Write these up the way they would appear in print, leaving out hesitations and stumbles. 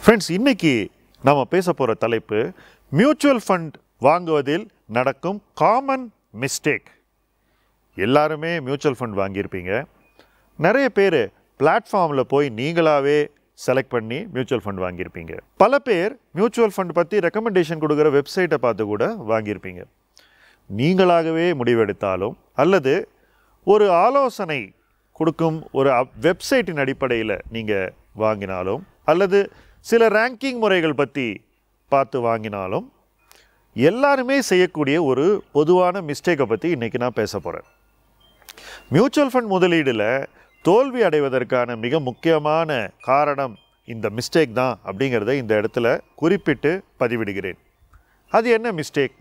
Friends, இன்னைக்கு நம்ம பேச போகிற தலைப்பு மியூச்சுவல் ஃபண்ட் வாங்குவதில் நடக்கும் காமன் மிஸ்டேக். எல்லாருமே மியூச்சுவல் ஃபண்ட் வாங்கியிருப்பீங்க. நிறைய பேர் பிளாட்ஃபார்மில் போய் நீங்களாகவே செலக்ட் பண்ணி மியூச்சுவல் ஃபண்ட் வாங்கியிருப்பீங்க. பல பேர் மியூச்சுவல் ஃபண்ட் பற்றி ரெக்கமெண்டேஷன் கொடுக்குற வெப்சைட்டை பார்த்து கூட வாங்கியிருப்பீங்க. நீங்களாகவே முடிவெடுத்தாலும் அல்லது ஒரு ஆலோசனை கொடுக்கும் ஒரு வெப்சைட்டின் அடிப்படையில் நீங்கள் வாங்கினாலும் அல்லது சில ரேங்கிங் முறைகள் பற்றி பார்த்து வாங்கினாலும் எல்லாருமே செய்யக்கூடிய ஒரு பொதுவான மிஸ்டேக்கை பற்றி இன்றைக்கி நான் பேச போகிறேன். மியூச்சுவல் ஃபண்ட் முதலீடில் தோல்வி அடைவதற்கான மிக முக்கியமான காரணம் இந்த மிஸ்டேக் தான் அப்படிங்கிறத இந்த இடத்துல குறிப்பிட்டு பதிவிடுகிறேன். அது என்ன மிஸ்டேக்?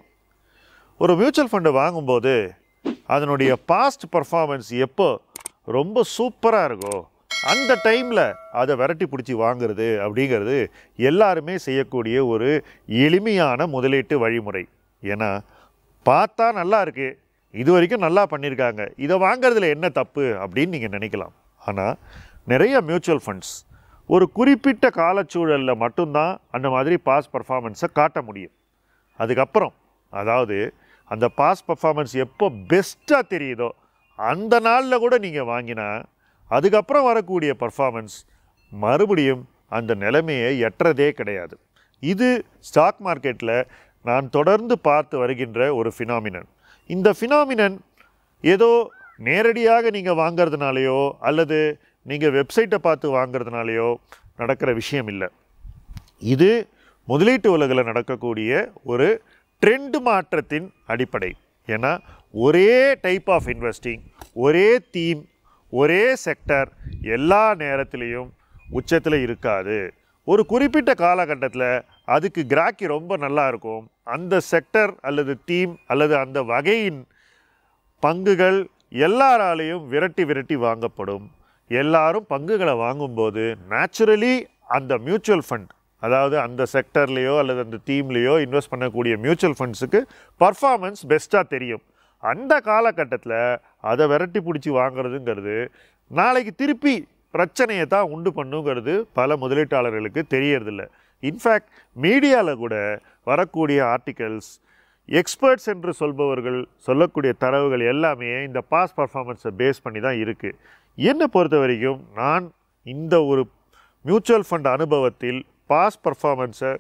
ஒரு மியூச்சுவல் ஃபண்டை வாங்கும்போது அதனுடைய பாஸ்ட் பர்ஃபார்மன்ஸ் எப்போ ரொம்ப சூப்பராக இருக்கோ அந்த டைமில் அதை விரட்டி பிடிச்சி வாங்கிறது அப்படிங்கிறது எல்லாருமே செய்யக்கூடிய ஒரு எளிமையான முதலீட்டு வழிமுறை. ஏன்னா பார்த்தா நல்லா இருக்குது, இது வரைக்கும் நல்லா பண்ணியிருக்காங்க, இதை வாங்கிறதுல என்ன தப்பு அப்படின்னு நீங்கள் நினைக்கலாம். ஆனால் நிறைய மியூச்சுவல் ஃபண்ட்ஸ் ஒரு குறிப்பிட்ட காலச்சூழலில் மட்டும்தான் அந்த மாதிரி பாஸ் பர்ஃபார்மன்ஸை காட்ட முடியும். அதுக்கப்புறம் அதாவது அந்த பாஸ் பர்ஃபார்மன்ஸ் எப்போ பெஸ்ட்டாக தெரியுதோ அந்த நாளில் கூட நீங்கள் வாங்கினா அதுக்கப்புறம் வரக்கூடிய பர்ஃபார்மன்ஸ் மறுபடியும் அந்த நிலைமையை எட்டுறதே கிடையாது. இது ஸ்டாக் மார்க்கெட்டில் நான் தொடர்ந்து பார்த்து வருகின்ற ஒரு ஃபினாமினன். இந்த ஃபினாமினன் ஏதோ நேரடியாக நீங்கள் வாங்கிறதுனாலையோ அல்லது நீங்கள் வெப்சைட்டை பார்த்து வாங்கிறதுனாலையோ நடக்கிற விஷயம் இல்லை. இது முதலீட்டு உலகில் நடக்கக்கூடிய ஒரு ட்ரெண்ட் மாற்றத்தின் அடிப்படை. ஏன்னா ஒரே டைப் ஆஃப் இன்வெஸ்டிங், ஒரே தீம், ஒரே செக்டர் எல்லா நேரத்திலையும் உச்சத்தில் இருக்காது. ஒரு குறிப்பிட்ட காலகட்டத்தில் அதுக்கு கிராக்கி ரொம்ப நல்லா இருக்கும். அந்த செக்டர் அல்லது தீம் அல்லது அந்த வகையின் பங்குகள் எல்லாராலையும் விரட்டி வாங்கப்படும். எல்லாரும் பங்குகளை வாங்கும்போது நேச்சுரலி அந்த மியூச்சுவல் ஃபண்ட், அதாவது அந்த செக்டர்லேயோ அல்லது அந்த தீம்லேயோ இன்வெஸ்ட் பண்ணக்கூடிய மியூச்சுவல் ஃபண்ட்ஸுக்கு பர்ஃபார்மன்ஸ் பெஸ்ட்டாக தெரியும். அந்த காலகட்டத்தில் அதை விரட்டி பிடிச்சி வாங்கிறதுங்கிறது நாளைக்கு திருப்பி பிரச்சனையை தான் உண்டு பண்ணுங்கிறது பல முதலீட்டாளர்களுக்கு தெரியறதில்ல. இன்ஃபேக்ட் மீடியாவில் கூட வரக்கூடிய ஆர்டிகல்ஸ், எக்ஸ்பர்ட்ஸ் என்று சொல்பவர்கள் சொல்லக்கூடிய தரவுகள் எல்லாமே இந்த பாஸ் பர்ஃபார்மன்ஸை பேஸ் பண்ணி தான் இருக்குது. என்னை பொறுத்த வரைக்கும் நான் இந்த ஒரு மியூச்சுவல் ஃபண்ட் அனுபவத்தில் பாஸ் பர்ஃபார்மன்ஸை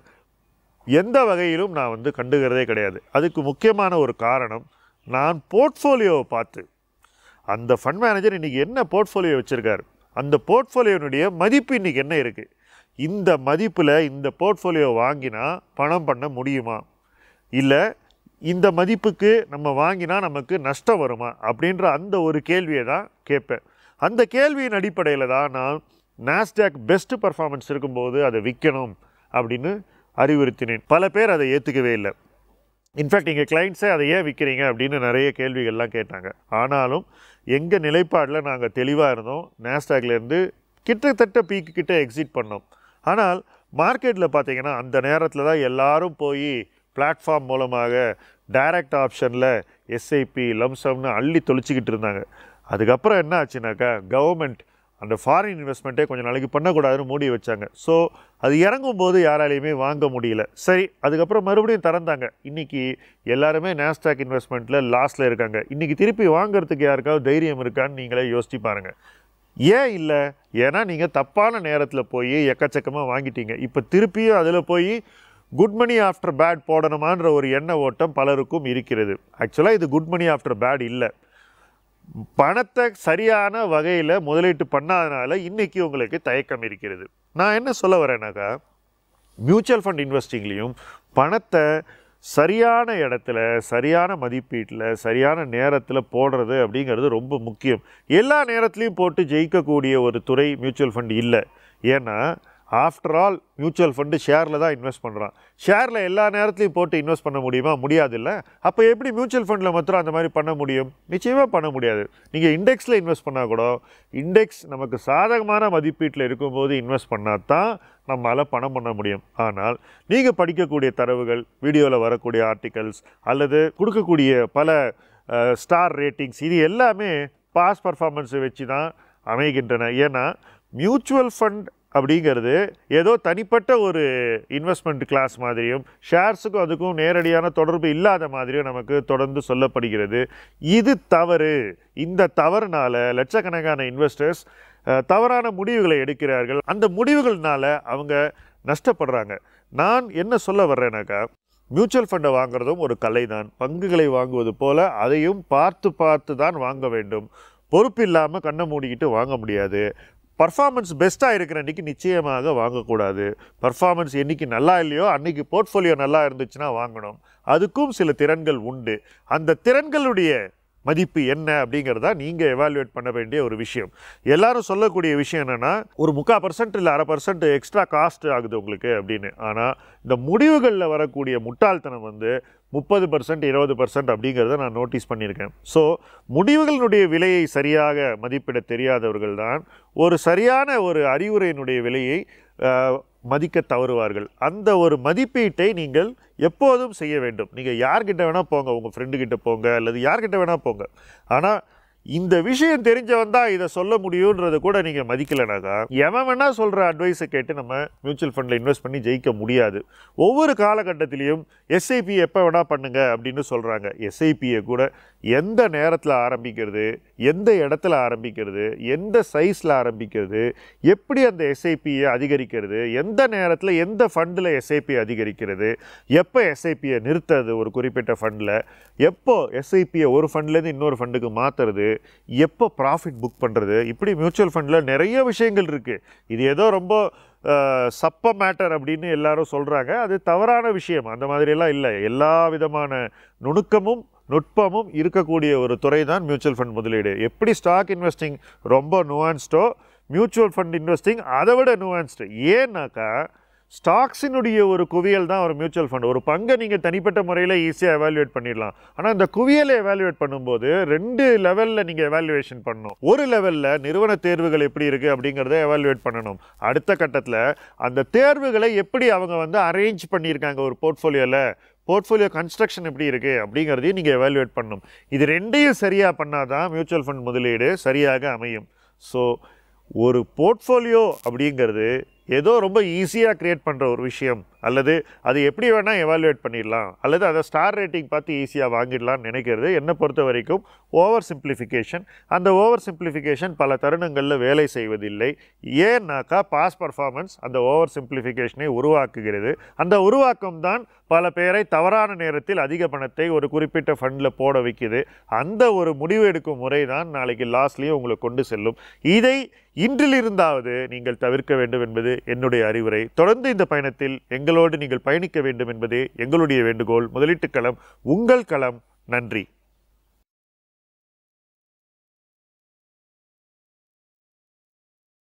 எந்த வகையிலும் நான் கண்டுகிறதே கிடையாது. அதுக்கு முக்கியமான ஒரு காரணம், நான் போர்ட்ஃபோலியோவை பார்த்து அந்த ஃபண்ட் மேனேஜர் இன்றைக்கி என்ன போர்ட்ஃபோலியோ வச்சுருக்காரு, அந்த போர்ட்ஃபோலியோனுடைய மதிப்பு இன்றைக்கி என்ன இருக்குது, இந்த மதிப்பில் இந்த போர்ட்ஃபோலியோ வாங்கினா பணம் பண்ண முடியுமா, இல்லை இந்த மதிப்புக்கு நம்ம வாங்கினா நமக்கு நஷ்டம் வருமா அப்படின்ற அந்த ஒரு கேள்வியை தான் கேட்பேன். அந்த கேள்வியின் அடிப்படையில் தான் நான் நாஸ்டாக் பெஸ்ட் பர்ஃபார்மன்ஸ் இருக்கும்போது அதை விற்கணும் அப்படின்னு அறிவுறுத்தினேன். பல பேர் அதை ஏற்றுக்கவே இல்லை. இன்ஃபேக்ட் எங்கள் கிளைண்ட்ஸே அதை ஏன் விற்கிறீங்க அப்படின்னு நிறைய கேள்விகள்லாம் கேட்டாங்க. ஆனாலும் எங்கள் நிலைப்பாடில் நாங்கள் தெளிவாக இருந்தோம். நாஸ்டாக்லேருந்து கிட்டத்தட்ட பீக்கு கிட்ட எக்ஸிட் பண்ணோம். ஆனால் மார்க்கெட்டில் பார்த்திங்கன்னா அந்த நேரத்தில் தான் எல்லோரும் போய் பிளாட்ஃபார்ம் மூலமாக டைரக்ட் ஆப்ஷனில் எஸ்ஐபி லம்சம்னு அள்ளி தொளிச்சிக்கிட்டு இருந்தாங்க. அதுக்கப்புறம் என்ன ஆச்சுனாக்கா கவர்மெண்ட் அந்த ஃபாரின் இன்வெஸ்ட்மெண்ட்டே கொஞ்சம் நாளைக்கு பண்ணக்கூடாதுன்னு மூடி வச்சாங்க. ஸோ அது இறங்கும்போது யாராலையுமே வாங்க முடியல. சரி, அதுக்கப்புறம் மறுபடியும் திறந்தாங்க. இன்றைக்கி எல்லாருமே நாஸ்டாக் இன்வெஸ்ட்மெண்ட்டில் லாஸில் இருக்காங்க. இன்றைக்கி திருப்பி வாங்கிறதுக்கு யாருக்காவது தைரியம் இருக்கான்னு நீங்களே யோசிச்சு பாருங்கள். ஏன் இல்லை? ஏன்னா நீங்கள் தப்பான நேரத்தில் போய் எக்கச்சக்கமாக வாங்கிட்டீங்க. இப்போ திருப்பியும் அதில் போய் குட் மணி ஆஃப்டர் பேட் போடணுமான்ற ஒரு எண்ண ஓட்டம் பலருக்கும் இருக்கிறது. ஆக்சுவலாக இது குட் மணி ஆஃப்டர் பேட் இல்லை. பணத்தை சரியான வகையில் முதலீட்டு பண்ணாதனால இன்றைக்கி உங்களுக்கு தயக்கம் இருக்கிறது. நான் என்ன சொல்ல வரேன்னாக்கா, மியூச்சுவல் ஃபண்ட் இன்வெஸ்டிங்லேயும் பணத்தை சரியான இடத்துல, சரியான மதிப்பீட்டில், சரியான நேரத்தில் போடுறது அப்படிங்கிறது ரொம்ப முக்கியம். எல்லா நேரத்துலையும் போட்டு ஜெயிக்கக்கூடிய ஒரு துறை மியூச்சுவல் ஃபண்ட் இல்லை. ஏன்னா ஆஃப்டர் ஆல் மியூச்சுவல் ஃபண்டு ஷேரில் தான் இன்வெஸ்ட் பண்ணுறான். ஷேரில் எல்லா நேரத்துலையும் போட்டு இன்வெஸ்ட் பண்ண முடியுமா? முடியாது இல்லை. அப்போ எப்படி மியூச்சுவல் ஃபண்டில் மாத்திரம் அந்த மாதிரி பண்ண முடியும்? நிச்சயமாக பண்ண முடியாது. நீங்கள் இண்டெக்ஸில் இன்வெஸ்ட் பண்ணால் கூட இண்டெக்ஸ் நமக்கு சாதகமான மதிப்பீட்டில் இருக்கும்போது இன்வெஸ்ட் பண்ணால் தான் நம்மளால் பணம் பண்ண முடியும். ஆனால் நீங்கள் படிக்கக்கூடிய தரவுகள், வீடியோவில் வரக்கூடிய ஆர்டிகல்ஸ் அல்லது கொடுக்கக்கூடிய பல ஸ்டார் ரேட்டிங்ஸ், இது எல்லாமே பாஸ் பர்ஃபார்மன்ஸை வச்சு தான் அமைகின்றன. ஏன்னா மியூச்சுவல் ஃபண்ட் அப்படிங்கிறது ஏதோ தனிப்பட்ட ஒரு இன்வெஸ்ட்மெண்ட் கிளாஸ் மாதிரியும் ஷேர்ஸுக்கும் அதுக்கும் நேரடியான தொடர்பு இல்லாத மாதிரியும் நமக்கு தொடர்ந்து சொல்லப்படுகிறது. இது தவறு. இந்த தவறுனால லட்சக்கணக்கான இன்வெஸ்டர்ஸ் தவறான முடிவுகளை எடுக்கிறார்கள். அந்த முடிவுகள்னால அவங்க நஷ்டப்படுறாங்க. நான் என்ன சொல்ல வர்றேனாக்கா, மியூச்சுவல் ஃபண்டை வாங்குறதும் ஒரு கலை தான். பங்குகளை வாங்குவது போல அதையும் பார்த்து தான் வாங்க வேண்டும். பொறுப்பு இல்லாமல் கண்ணை மூடிக்கிட்டு வாங்க முடியாது. பர்ஃபார்மன்ஸ் பெஸ்ட்டாக இருக்கிற அன்றைக்கி நிச்சயமாக வாங்கக்கூடாது. பர்ஃபார்மன்ஸ் என்றைக்கு நல்லா இல்லையோ அன்றைக்கி போர்ட்ஃபோலியோ நல்லா இருந்துச்சுன்னா வாங்கணும். அதுக்கும் சில திறன்கள் உண்டு. அந்த திறன்களுடைய மதிப்பு என்ன அப்படிங்கிறதா நீங்கள் எவாலுவேட் பண்ண வேண்டிய ஒரு விஷயம். எல்லாரும் சொல்லக்கூடிய விஷயம் என்னென்னா, ஒரு 3/4% இல்லை 1/2% எக்ஸ்ட்ரா காஸ்ட் ஆகுது உங்களுக்கு அப்படின்னு. ஆனால் இந்த முடிவுகளில் வரக்கூடிய முட்டாள்தனம் 30%, 20% அப்படிங்கிறத நான் நோட்டீஸ் பண்ணியிருக்கேன். ஸோ முடிவுகளினுடைய விலையை சரியாக மதிப்பிட தெரியாதவர்கள் தான் ஒரு சரியான ஒரு அறிவுரையினுடைய விலையை மதிக்க தவறுவார்கள். அந்த ஒரு மதிப்பீட்டை நீங்கள் எப்போதும் செய்ய வேண்டும். நீங்கள் யார்கிட்ட வேணால் போங்க, உங்கள் ஃப்ரெண்டுக்கிட்ட போங்க அல்லது யார்கிட்ட வேணால் போங்க. ஆனால் இந்த விஷயம் தெரிஞ்சவன் தான் இதை சொல்ல முடியுன்றதை கூட நீங்கள் மதிக்கலைனாக்கா, எவன் வேணால் சொல்கிற அட்வைஸை கேட்டு நம்ம மியூச்சுவல் ஃபண்டில் இன்வெஸ்ட் பண்ணி ஜெயிக்க முடியாது. ஒவ்வொரு காலகட்டத்திலையும் எஸ்ஐபி எப்போ வேணால் பண்ணுங்க அப்படின்னு சொல்கிறாங்க. எஸ்ஐபியை கூட எந்த நேரத்தில் ஆரம்பிக்கிறது, எந்த இடத்துல ஆரம்பிக்கிறது, எந்த சைஸில் ஆரம்பிக்கிறது, எப்படி அந்த எஸ்ஐபியை அதிகரிக்கிறது, எந்த நேரத்தில் எந்த ஃபண்டில் எஸ்ஐபி அதிகரிக்கிறது, எப்போ எஸ்ஐபியை நிறுத்துறது ஒரு குறிப்பிட்ட ஃபண்டில், எப்போ எஸ்ஐபியை ஒரு ஃபண்ட்லேருந்து இன்னொரு ஃபண்டுக்கு மாற்றுறது, எப்போ ப்ராஃபிட் புக் பண்ணுறது, இப்படி மியூச்சுவல் ஃபண்டில் நிறைய விஷயங்கள் இருக்குது. இது ஏதோ ரொம்ப சப்ப மேட்டர் அப்படின்னு எல்லாரும் சொல்கிறாங்க. அது தவறான விஷயம். அந்த மாதிரியெல்லாம் இல்லை. எல்லா விதமான நுட்பமும் இருக்கக்கூடிய ஒரு துறை தான் மியூச்சுவல் ஃபண்ட் முதலீடு. எப்படி ஸ்டாக் இன்வெஸ்டிங் ரொம்ப நுவான்ஸ்டோ, மியூச்சுவல் ஃபண்ட் இன்வெஸ்டிங் அதை விட நுவான்ஸ்டு. ஏன்னாக்கா ஸ்டாக்ஸினுடைய ஒரு குவியல் தான் ஒரு மியூச்சுவல் ஃபண்ட். ஒரு பங்கை நீங்கள் தனிப்பட்ட முறையில் ஈஸியாக எவாலுவேட் பண்ணிடலாம். ஆனால் இந்த குவியலை எவாலுவேட் பண்ணும்போது 2 லெவலில் நீங்கள் எவாலுவேஷன் பண்ணணும். ஒரு லெவலில் நிறுவன தேர்வுகள் எப்படி இருக்குது அப்படிங்கிறத எவாலுவேட் பண்ணணும். அடுத்த கட்டத்தில் அந்த தேர்வுகளை எப்படி அவங்க அரேஞ்ச் பண்ணியிருக்காங்க ஒரு போர்ட்ஃபோலியோ கன்ஸ்ட்ரக்ஷன் எப்படி இருக்குது அப்படிங்கிறதையும் நீங்கள் எவாலுவேட் பண்ணணும். இது 2யும் சரியாக பண்ணால் தான் மியூச்சுவல் ஃபண்ட் முதலீடு சரியாக அமையும். ஸோ ஒரு போர்ட்ஃபோலியோ அப்படிங்கிறது ஏதோ ரொம்ப ஈஸியாக க்ரியேட் பண்ணுற ஒரு விஷயம், அல்லது அது எப்படி வேணால் எவாலுவேட் பண்ணிடலாம், அல்லது அதை ஸ்டார் ரேட்டிங் பார்த்து ஈஸியாக வாங்கிடலாம்னு நினைக்கிறது என்னை பொறுத்த வரைக்கும் ஓவர் சிம்பிளிஃபிகேஷன். அந்த ஓவர் சிம்பிளிஃபிகேஷன் பல தருணங்களில் வேலை செய்வதில்லை. ஏன்னாக்கா பாஸ் பர்ஃபார்மன்ஸ் அந்த ஓவர் சிம்பிளிஃபிகேஷனை உருவாக்குகிறது. அந்த உருவாக்கம் தான் பல பேரை தவறான நேரத்தில் அதிக பணத்தை ஒரு குறிப்பிட்ட ஃபண்டில் போட வைக்குது. அந்த ஒரு முடிவு எடுக்கும் முறை தான் நாளைக்கு லாஸ்ட்லேயும் உங்களை கொண்டு செல்லும். இதை இன்றிலிருந்தாவது நீங்கள் தவிர்க்க வேண்டும் என்பது என்னுடைய அறிவுரை. தொடர்ந்து இந்த பயணத்தில் எங்களோடு நீங்கள் பயணிக்க வேண்டும் என்பதே எங்களுடைய வேண்டுகோள். முதலீட்டு களம் உங்கள் களம். நன்றி.